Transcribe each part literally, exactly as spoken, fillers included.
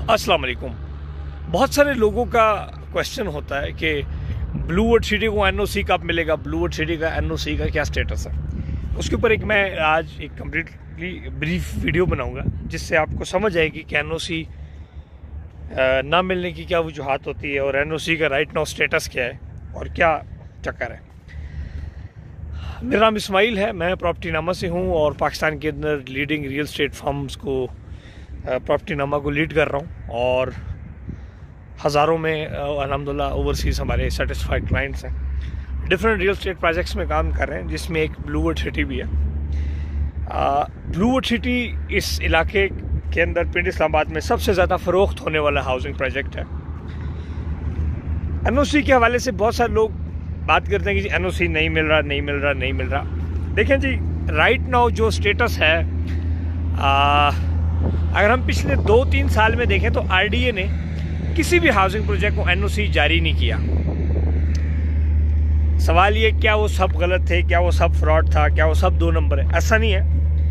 अस्सलाम वालेकुम। बहुत सारे लोगों का क्वेश्चन होता है कि ब्लूवुड सिटी को एनओसी कब मिलेगा, ब्लूवुड सिटी का एनओसी का क्या स्टेटस है। उसके ऊपर एक मैं आज एक कम्प्लीटली ब्रीफ वीडियो बनाऊंगा जिससे आपको समझ आएगी कि एनओसी ना मिलने की क्या वजूहात होती है और एनओसी का राइट नाउ स्टेटस क्या है और क्या चक्कर है। मेरा नाम इस्माइल है, मैं प्रॉपर्टी नामा से हूँ और पाकिस्तान के अंदर लीडिंग रियल स्टेट फर्म्स को प्रॉपर्टी नामा को लीड कर रहा हूँ और हज़ारों में अल्हम्दुलिल्लाह ओवरसीज़ हमारे सेटिस्फाइड क्लाइंट्स हैं। डिफरेंट रियल स्टेट प्रोजेक्ट्स में काम कर रहे हैं जिसमें एक ब्लूवुड सिटी भी है। ब्लूवुड सिटी इस इलाके के अंदर पिंड इस्लामाबाद में सबसे ज़्यादा फ़रोख्त होने वाला हाउसिंग प्रोजेक्ट है। एनओसी के हवाले से बहुत सारे लोग बात करते हैं कि जी एनओसी नहीं मिल रहा नहीं मिल रहा नहीं मिल रहा। देखें जी, राइट नाउ जो स्टेटस है, आ, अगर हम पिछले दो तीन साल में देखें तो आरडीए ने किसी भी हाउसिंग प्रोजेक्ट को एनओसी जारी नहीं किया। सवाल ये क्या वो सब गलत थे, क्या वो सब फ्रॉड था, क्या वो सब दो नंबर है? ऐसा नहीं है।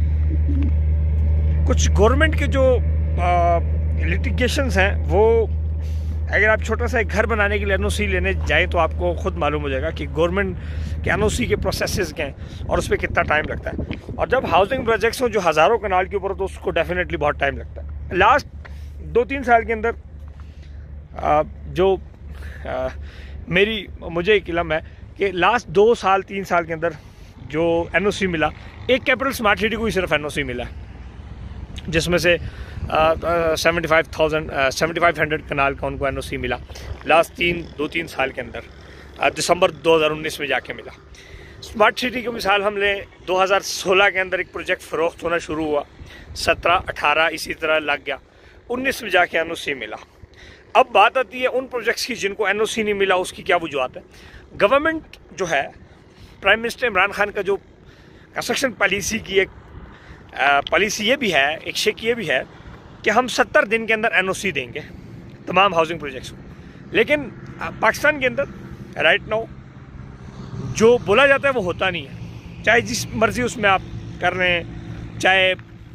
कुछ गवर्नमेंट के जो लिटिगेशंस हैं वो, अगर आप छोटा सा एक घर बनाने के लिए एनओसी लेने जाएं तो आपको खुद मालूम हो जाएगा कि गवर्नमेंट के एनओसी के प्रोसेसेस क्या हैं और उस पर कितना टाइम लगता है। और जब हाउसिंग प्रोजेक्ट्स हो जो हज़ारों कनाल के ऊपर, तो उसको डेफिनेटली बहुत टाइम लगता है। लास्ट दो तीन साल के अंदर आ, जो आ, मेरी मुझे एक इल्म है कि लास्ट दो साल तीन साल के अंदर जो एनओसी मिला, एक कैपिटल स्मार्ट सिटी को ही सिर्फ एनओसी मिला है जिसमें से seventy five thousand seventy five hundred kanal का उनको एनओसी मिला लास्ट तीन दो तीन साल के अंदर, दिसंबर दो हज़ार उन्नीस में जाके मिला। स्मार्ट सिटी की मिसाल हम लें, दो हज़ार सोलह के अंदर एक प्रोजेक्ट फ़रोख्त होना शुरू हुआ, सत्रह अठारह इसी तरह लग गया, उन्नीस में जाके एनओसी मिला। अब बात आती है उन प्रोजेक्ट्स की जिनको एनओसी नहीं मिला, उसकी क्या वजूहत है। गवर्नमेंट जो है, प्राइम मिनिस्टर इमरान खान का जो कंस्ट्रक्शन पॉलिसी की एक पॉलिसी ये भी है, एक शेक ये भी है कि हम सत्तर दिन के अंदर एनओसी देंगे तमाम हाउसिंग प्रोजेक्ट्स को। लेकिन पाकिस्तान के अंदर राइट नाउ जो बोला जाता है वो होता नहीं है। चाहे जिस मर्ज़ी उसमें आप कर रहे हैं, चाहे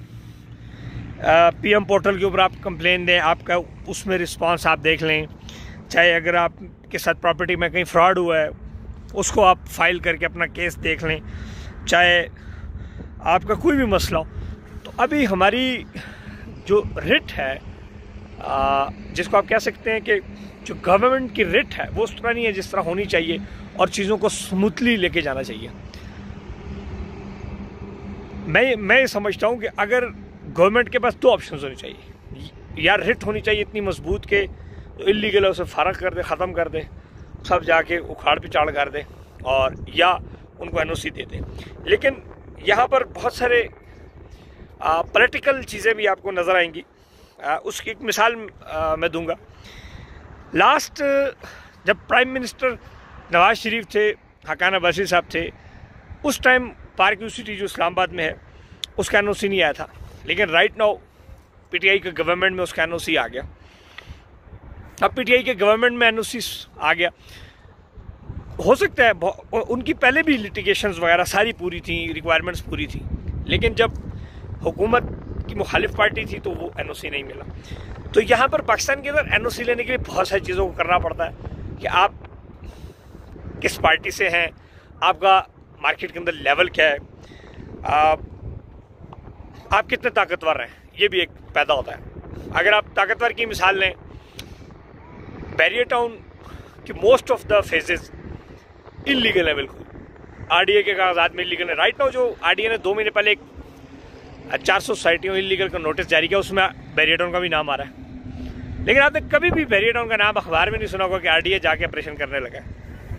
पीएम पोर्टल के ऊपर आप कंप्लेन दें, आपका उसमें रिस्पांस आप देख लें, चाहे अगर आपके साथ प्रॉपर्टी में कहीं फ्रॉड हुआ है उसको आप फाइल करके अपना केस देख लें, चाहे आपका कोई भी मसला हो। तो अभी हमारी जो रिट है, आ, जिसको आप कह सकते हैं कि जो गवर्नमेंट की रिट है वो उस तरह नहीं है जिस तरह होनी चाहिए और चीज़ों को स्मूथली लेके जाना चाहिए। मैं मैं समझता हूँ कि अगर गवर्नमेंट के पास दो ऑप्शन होने चाहिए, या रिट होनी चाहिए इतनी मजबूत के जो इलीगल है उसे फारग कर दे, ख़त्म कर दे, सब जाके उखाड़ पिछाड़ कर दे, और या उनको एनओसी दे दे। लेकिन यहाँ पर बहुत सारे पॉलिटिकल चीज़ें भी आपको नज़र आएंगी। आ, उसकी एक मिसाल आ, मैं दूंगा। लास्ट जब प्राइम मिनिस्टर नवाज शरीफ थे, हकाना बशीर साहब थे, उस टाइम पार्क यू सिटी जो इस्लामाबाद में है उसका एनओसी नहीं आया था। लेकिन राइट नाउ पीटीआई के गवर्नमेंट में उसका एनओसी आ गया। अब पीटीआई के गवर्नमेंट में एनओसी आ गया, हो सकता है उनकी पहले भी लिटिगेशंस वगैरह सारी पूरी थी, रिक्वायरमेंट्स पूरी थी, लेकिन जब हुकूमत की मुखालिफ पार्टी थी तो वो एनओसी नहीं मिला। तो यहाँ पर पाकिस्तान के अंदर एनओसी लेने के लिए बहुत सारी चीज़ों को करना पड़ता है कि आप किस पार्टी से हैं, आपका मार्केट के अंदर लेवल क्या है, आप, आप कितने ताकतवर हैं, ये भी एक पैदा होता है। अगर आप ताकतवर की मिसाल लें, बैरियर टाउन की most of the phases illegal है, बिल्कुल आरडीए के कागजात में इलीगल है। राइट नाउ जो आरडीए ने दो महीने पहले एक चार सौ सोसाइटियों इलीगल का नोटिस जारी किया, उसमें बैरियर टाउन का भी नाम आ रहा है। लेकिन आपने कभी भी बैरियर टाउन का नाम अखबार में नहीं सुना होगा कि आरडीए जाके ऑपरेशन करने लगा है।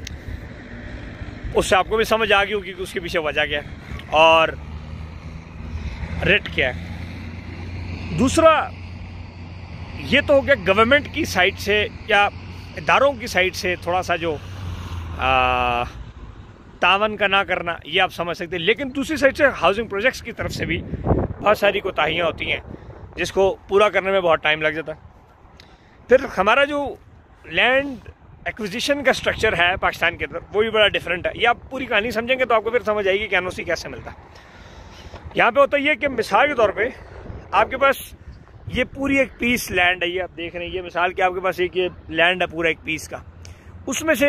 उससे आपको भी समझ आ गई होगी कि उसके पीछे वजह क्या है और रेट क्या है। दूसरा ये तो हो गया गवर्नमेंट की साइड से या इदारों की साइड से थोड़ा सा जो आ, तावन का ना करना, ये आप समझ सकते हैं। लेकिन दूसरी साइड से हाउसिंग प्रोजेक्ट्स की तरफ से भी बहुत सारी कोताहियाँ होती हैं जिसको पूरा करने में बहुत टाइम लग जाता है। फिर हमारा जो लैंड एक्विजिशन का स्ट्रक्चर है पाकिस्तान के अंदर वो भी बड़ा डिफरेंट है। ये आप पूरी कहानी समझेंगे तो आपको फिर समझ आएगी कि एनओसी कैसे मिलता है। यहाँ पे होता ये कि मिसाल के तौर पे आपके पास ये पूरी एक पीस लैंड है, ये आप देख रहे हैं, ये मिसाल कि आपके पास एक ये लैंड है पूरा एक पीस का, उसमें से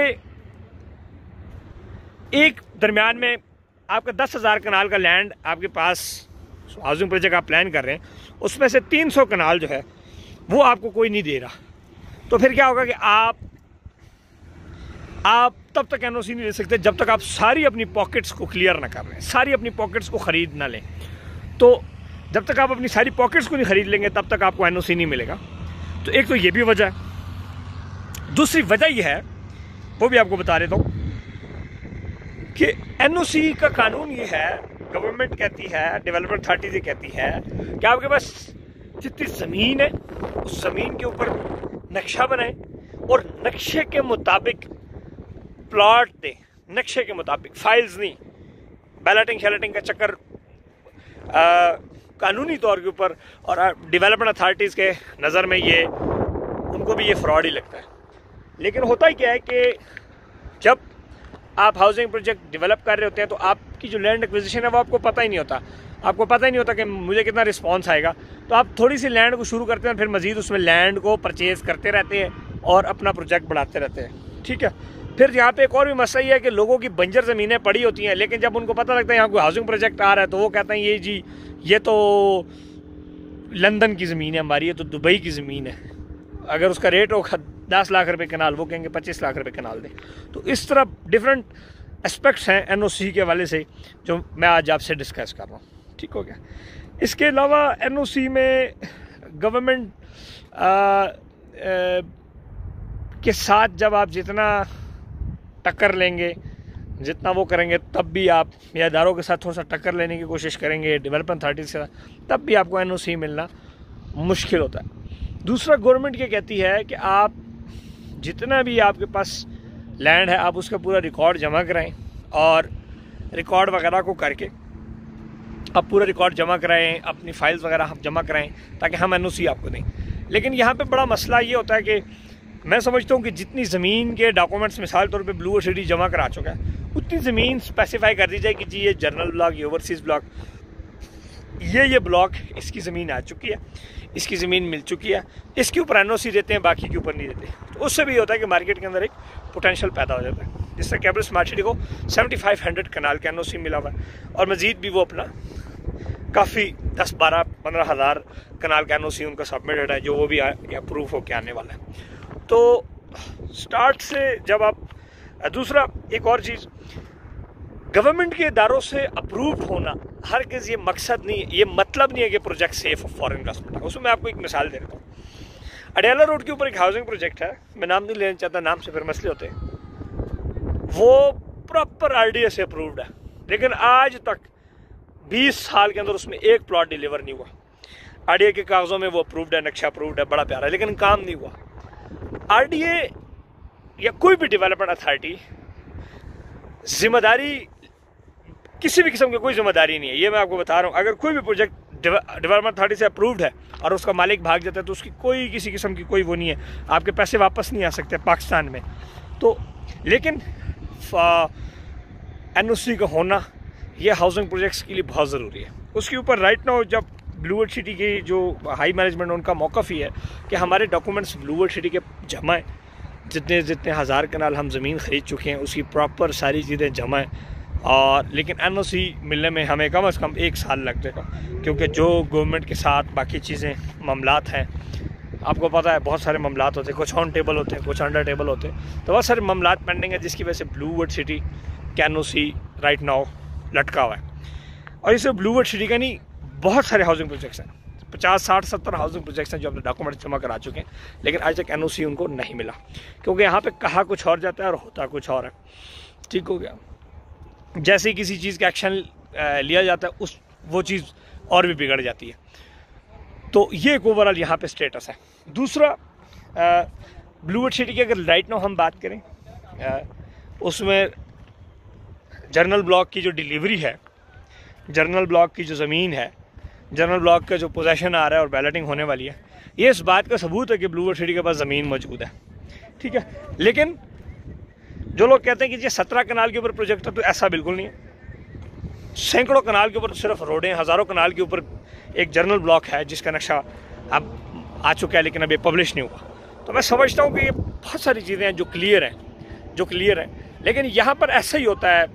एक दरमियान में आपका दस हज़ार कनाल का लैंड आपके पास हाउसिंग प्रोजेक्ट आप प्लान कर रहे हैं, उसमें से तीन सौ कनाल जो है वो आपको कोई नहीं दे रहा। तो फिर क्या होगा कि आप आप तब तक एनओसी नहीं ले सकते जब तक आप सारी अपनी पॉकेट्स को क्लियर ना कर लें, सारी अपनी पॉकेट्स को ख़रीद ना लें। तो जब तक आप अपनी सारी पॉकेट्स को नहीं ख़रीद लेंगे तब तक आपको एनओसी नहीं मिलेगा। तो एक तो ये भी वजह है। दूसरी वजह यह है, वो भी आपको बता देता हूँ कि एनओसी का कानून ये है, गवर्नमेंट कहती है, डेवलपमेंट अथॉरिटी से कहती है कि आपके पास जितनी ज़मीन है उस ज़मीन के ऊपर नक्शा बनाएं और नक्शे के मुताबिक प्लॉट दें, नक्शे के मुताबिक, फाइल्स नहीं। बैलेटिंग शैलेटिंग का चक्कर आ, कानूनी तौर के ऊपर और डेवलपमेंट अथॉरिटीज़ के नज़र में ये उनको भी ये फ्रॉड ही लगता है। लेकिन होता ही क्या है कि जब आप हाउसिंग प्रोजेक्ट डेवलप कर रहे होते हैं तो आपकी जो लैंड एक्विजिशन है वो आपको पता ही नहीं होता, आपको पता ही नहीं होता कि मुझे कितना रिस्पांस आएगा। तो आप थोड़ी सी लैंड को शुरू करते हैं, फिर मज़ीद उसमें लैंड को परचेज़ करते रहते हैं और अपना प्रोजेक्ट बढ़ाते रहते हैं। ठीक है, फिर यहाँ पे एक और भी मसला ये है कि लोगों की बंजर ज़मीनें पड़ी होती हैं, लेकिन जब उनको पता लगता है यहाँ कोई हाउसिंग प्रोजेक्ट आ रहा है तो वो कहते हैं ये जी ये तो लंदन की ज़मीन है हमारी, ये तो दुबई की ज़मीन है। अगर उसका रेट होगा दस लाख रुपए कनाल, वो कहेंगे पच्चीस लाख रुपए कनाल दें। तो इस तरह डिफरेंट एस्पेक्ट्स हैं एनओसी के हवाले से जो मैं आज आपसे डिस्कस कर रहा हूँ। ठीक हो गया। इसके अलावा एनओसी में गवर्नमेंट के साथ जब आप जितना टक्कर लेंगे, जितना वो करेंगे, तब भी आप या इदारों के साथ थोड़ा सा टक्कर लेने की कोशिश करेंगे डेवलपमेंट अथॉरिटीज़ के साथ, तब भी आपको एनओसी मिलना मुश्किल होता है। दूसरा, गवर्नमेंट ये कहती है कि आप जितना भी आपके पास लैंड है आप उसका पूरा रिकॉर्ड जमा कराएं और रिकॉर्ड वगैरह को करके आप पूरा रिकॉर्ड जमा कराएं, अपनी फाइल्स वगैरह हम जमा कराएं ताकि हम एनओसी आपको दें। लेकिन यहाँ पे बड़ा मसला ये होता है कि मैं समझता हूँ कि जितनी ज़मीन के डॉक्यूमेंट्स मिसाल तौर पे ब्लू और सिटी जमा करा चुका है उतनी ज़मीन स्पेसिफाई कर दी जाए कि जी ये जनरल ब्लॉक, ये ओवरसीज़ ब्लॉक, ये ये ब्लॉक इसकी ज़मीन आ चुकी है, इसकी ज़मीन मिल चुकी है, इसके ऊपर एनओसी देते हैं, बाकी के ऊपर नहीं देते। तो उससे भी होता है कि मार्केट के अंदर एक पोटेंशियल पैदा हो जाता है। जिससे कैपिटल स्मार्ट सिटी को सेवेंटी फाइव हंड्रेड कनाल का एनओसी मिला हुआ है और मज़ीद भी वो अपना काफ़ी दस बारह पंद्रह हज़ार कनाल का एनओसी उनका सबमिटेड है जो वो भी अप्रूव होकर आने वाला है। तो स्टार्ट से जब आप, दूसरा एक और चीज़, गवर्नमेंट के इदारों से अप्रूव्ड होना हर किस ये मकसद नहीं है, ये मतलब नहीं है कि प्रोजेक्ट सेफ फॉर इन्वेस्टमेंट है। उसमें मैं आपको एक मिसाल दे देता हूँ। अडियाला रोड के ऊपर एक हाउसिंग प्रोजेक्ट है, मैं नाम नहीं लेना चाहता, नाम से फिर मसले होते हैं। वो प्रॉपर आरडीए से अप्रूव्ड है, लेकिन आज तक बीस साल के अंदर उसमें एक प्लॉट डिलीवर नहीं हुआ। आरडीए के कागज़ों में वो अप्रूव्ड है, नक्शा अप्रूव्ड है, बड़ा प्यारा है, लेकिन काम नहीं हुआ। आरडीए या कोई भी डेवलपमेंट अथॉरिटी जिम्मेदारी, किसी भी किस्म की कोई जिम्मेदारी नहीं है, ये मैं आपको बता रहा हूँ। अगर कोई भी प्रोजेक्ट डेवलपमेंट अथॉरिटी से अप्रूव्ड है और उसका मालिक भाग जाता है तो उसकी कोई किसी किस्म की कोई वो नहीं है, आपके पैसे वापस नहीं आ सकते पाकिस्तान में। तो लेकिन एनओसी का होना ये हाउसिंग प्रोजेक्ट्स के लिए बहुत ज़रूरी है। उसके ऊपर राइट नाउ जब ब्लू वर्ल्ड सिटी की जो हाई मैनेजमेंट उनका मौक़िफ़ ही है कि हमारे डॉक्यूमेंट्स ब्लू वर्ल्ड सिटी के जमा हैं, जितने जितने हज़ार कनाल हम ज़मीन ख़रीद चुके हैं उसकी प्रॉपर सारी चीज़ें जमा हैं। और लेकिन एनओसी मिलने में हमें कम से कम एक साल लग जाएगा, क्योंकि जो गवर्नमेंट के साथ बाकी चीज़ें मामलात हैं, आपको पता है बहुत सारे मामलात होते हैं, कुछ ऑन टेबल होते हैं, कुछ अंडर टेबल होते हैं, तो बहुत सारे मामलात पेंडिंग है जिसकी वजह से ब्लू वर्ल्ड सिटी का एनओसी राइट नाउ लटका हुआ है। और इसे ब्लू वर्ल्ड सिटी का नहीं, बहुत सारे हाउसिंग प्रोजेक्ट्स हैं, पचास साठ सत्तर हाउसिंग प्रोजेक्ट्स हैं जो अपने डॉक्यूमेंट जमा करा चुके हैं, लेकिन आज तक एनओसी उनको नहीं मिला, क्योंकि यहाँ पे कहा कुछ और जाता है और होता कुछ और है। ठीक हो गया। जैसे किसी चीज़ का एक्शन लिया जाता है उस वो चीज़ और भी बिगड़ जाती है। तो ये एक ओवरऑल यहाँ पे स्टेटस है। दूसरा, ब्लू वर्ल्ड सिटी की अगर राइट नाउ हम बात करें, आ, उसमें जर्नल ब्लॉक की जो डिलीवरी है, जर्नल ब्लॉक की जो ज़मीन है, जर्नल ब्लॉक का जो पोजेशन आ रहा है और बैलेटिंग होने वाली है, ये इस बात का सबूत है कि ब्लू वर्ल्ड सिटी के पास ज़मीन मौजूद है। ठीक है, लेकिन जो लोग कहते हैं कि ये सत्रह कनाल के ऊपर प्रोजेक्ट है, तो ऐसा बिल्कुल नहीं है। सैकड़ों कनाल के ऊपर सिर्फ रोडें, हज़ारों कनाल के ऊपर एक जर्नल ब्लॉक है जिसका नक्शा अब आ चुका है लेकिन अभी पब्लिश नहीं हुआ। तो मैं समझता हूँ कि ये बहुत सारी चीज़ें हैं जो क्लियर हैं जो क्लियर हैं लेकिन यहाँ पर ऐसा ही होता है,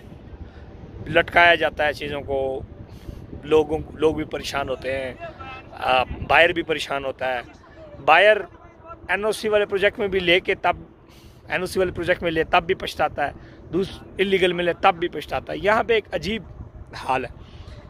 लटकाया जाता है चीज़ों को, लोगों लोग भी परेशान होते हैं, बायर भी परेशान होता है। बायर एनओसी वाले प्रोजेक्ट में भी लेके तब एनओसी वाले प्रोजेक्ट में ले तब भी पछताता है, दूस इलीगल मिले तब भी पछताता है। यहाँ पे एक अजीब हाल है।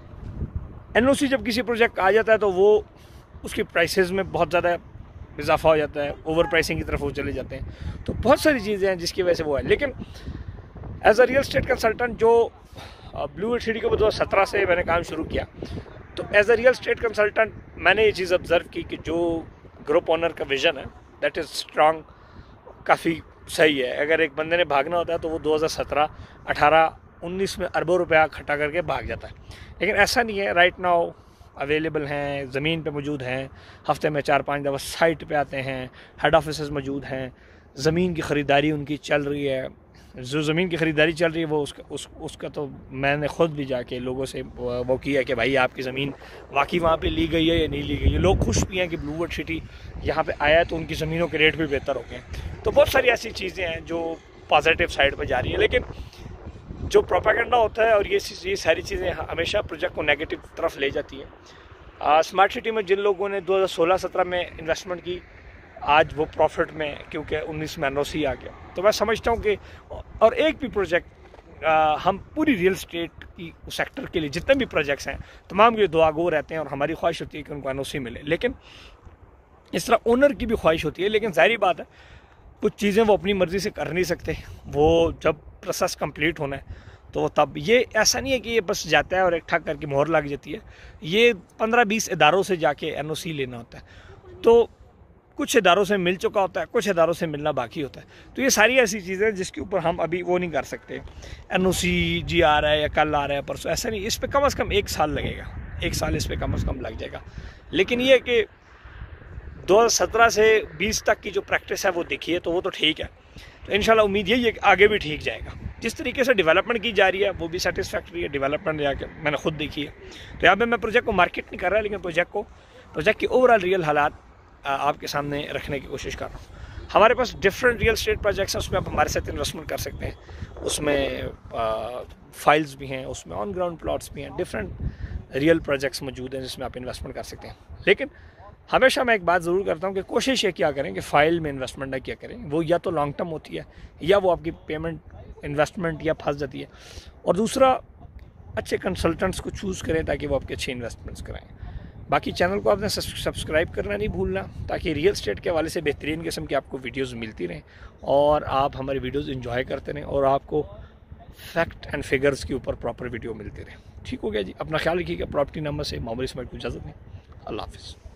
एनओसी जब किसी प्रोजेक्ट आ जाता है तो वो उसकी प्राइसेस में बहुत ज़्यादा इजाफा हो जाता है, ओवर प्राइसिंग की तरफ वो चले जाते हैं। तो बहुत सारी चीज़ें हैं जिसकी वजह से वो है। लेकिन as a real estate consultant जो ब्लू सिटी को दो हज़ार सत्रह से मैंने काम शुरू किया, तो as a real estate consultant मैंने ये चीज़ ऑब्ज़र्व की कि जो ग्रुप ओनर का विज़न है दैट इज़ स्ट्रांग, काफ़ी सही है। अगर एक बंदे ने भागना होता है तो वो दो हज़ार सत्रह, अठारह, उन्नीस में अरबों रुपया इकट्ठा करके भाग जाता है। लेकिन ऐसा नहीं है। राइट नाउ अवेलेबल हैं, ज़मीन पे मौजूद हैं, हफ्ते में चार पांच दफ़ा साइट पे आते हैं, हेड ऑफिस मौजूद हैं, ज़मीन की ख़रीदारी उनकी चल रही है। जो ज़मीन की ख़रीदारी चल रही है वो उसका उस, उसका तो मैंने ख़ुद भी जाके लोगों से वो किया कि भाई आपकी ज़मीन वाकई वहाँ पे ली गई है या नहीं ली गई है। लोग खुश भी हैं कि ब्लूवर्ड सिटी यहाँ पे आया है तो उनकी ज़मीनों के रेट भी बेहतर हो गए। तो बहुत सारी ऐसी चीज़ें हैं जो पॉजिटिव साइड पर जा रही है। लेकिन जो प्रोपेगेंडा होता है और ये ये सारी चीज़ें हमेशा प्रोजेक्ट को नेगेटिव तरफ ले जाती है। स्मार्ट सिटी में जिन लोगों ने दो हज़ार सोलह सत्रह में इन्वेस्टमेंट की, आज वो प्रॉफिट में, क्योंकि उन्नीस में एनओसी आ गया। तो मैं समझता हूँ कि और एक भी प्रोजेक्ट आ, हम पूरी रियल स्टेट की सेक्टर के लिए जितने भी प्रोजेक्ट्स हैं तमाम के दुआ गो रहते हैं और हमारी ख्वाहिश होती है कि उनको एनओसी मिले। लेकिन इस तरह ओनर की भी ख्वाहिश होती है। लेकिन जाहिर बात है कुछ चीज़ें वो अपनी मर्ज़ी से कर नहीं सकते। वो जब प्रोसेस कंप्लीट होना है तो तब, ये ऐसा नहीं है कि ये बस जाता है और एक ठग करके मोहर लग जाती है। ये पंद्रह बीस इदारों से जाके एनओसी लेना होता है। तो कुछ इदारों से मिल चुका होता है, कुछ इदारों से मिलना बाकी होता है। तो ये सारी ऐसी चीज़ें हैं जिसके ऊपर हम अभी वो नहीं कर सकते। एनओसी जी आ रहा है या कल आ रहा है परसों, ऐसा नहीं। इस पर कम अज़ कम एक साल लगेगा, एक साल इस पर कम अज़ कम लग जाएगा। लेकिन ये कि दो हज़ार सत्रह से बीस तक की जो प्रैक्टिस है वो देखिए तो वो तो ठीक है। तो इंशाल्लाह उम्मीद यही है कि आगे भी ठीक जाएगा। जिस तरीके से डेवलपमेंट की जा रही है वो भी सेटिस्फैक्ट्री है। डेवलपमेंट जाके मैंने खुद देखी है। तो यहाँ पे मैं प्रोजेक्ट को मार्केट नहीं कर रहा, लेकिन प्रोजेक्ट को प्रोजेक्ट के ओवरऑल रियल हालात आपके सामने रखने की कोशिश कर रहा हूँ। हमारे पास डिफरेंट रियल स्टेट प्रोजेक्ट्स हैं, उसमें आप हमारे साथ इन्वेस्टमेंट कर सकते हैं। उसमें फाइल्स भी हैं, उसमें ऑन ग्राउंड प्लॉट्स भी हैं, डिफरेंट रियल प्रोजेक्ट्स मौजूद हैं जिसमें आप इन्वेस्टमेंट कर सकते हैं। लेकिन हमेशा मैं एक बात ज़रूर करता हूँ कि कोशिश ये क्या करें कि फ़ाइल में इन्वेस्टमेंट ना क्या करें। वो या तो लॉन्ग टर्म होती है या वो आपकी पेमेंट इन्वेस्टमेंट या फंस जाती है। और दूसरा, अच्छे कंसल्टेंट्स को चूज़ करें ताकि वो आपके अच्छे इन्वेस्टमेंट्स कराएं। बाकी चैनल को आपने सब्सक्राइब करना नहीं भूलना, ताकि रियल स्टेट के हवाले से बेहतरीन किस्म की आपको वीडियोज़ मिलती रहें और आप हमारी वीडियोज़ इंजॉय करते रहें और आपको फैक्ट एंड फिगर्स के ऊपर प्रॉपर वीडियो मिलती रहे। ठीक हो गया जी। अपना ख्याल रखिएगा। प्रॉपर्टी नंबर से मोहम्मद इस्माइल को इजाज़त नहीं। अल्लाह हाफ़िज़।